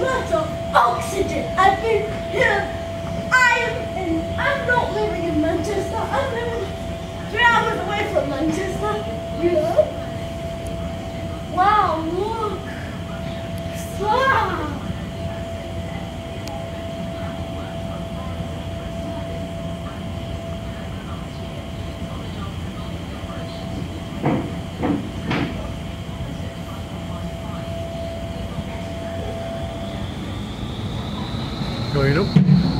lots of oxygen. I've been here. I'm not living in Manchester. I'm living 3 hours away from Manchester. You know? Wow, look. Wow. Going up.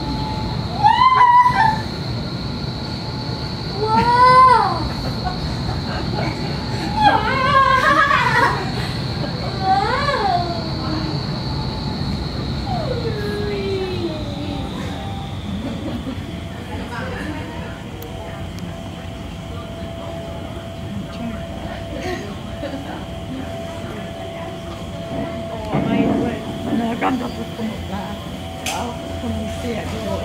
Con đọc được một là không tiền rồi.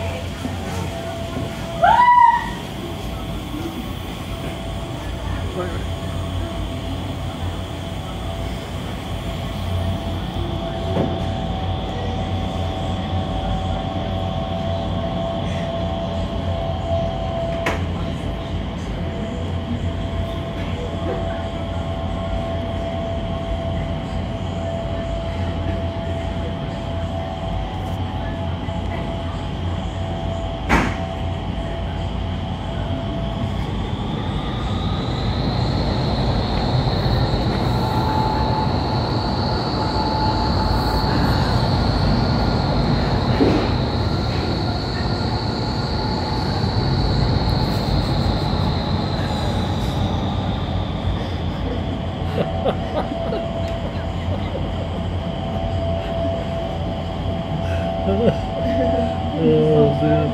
Oh, man.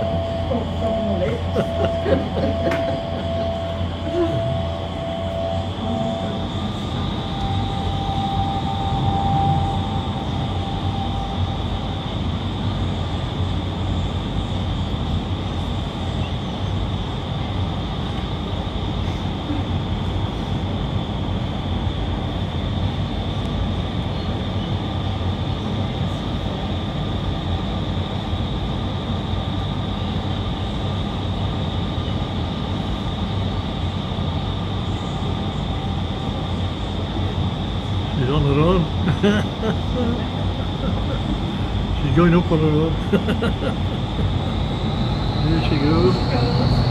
She's on her own. She's going up on her own. Here she goes.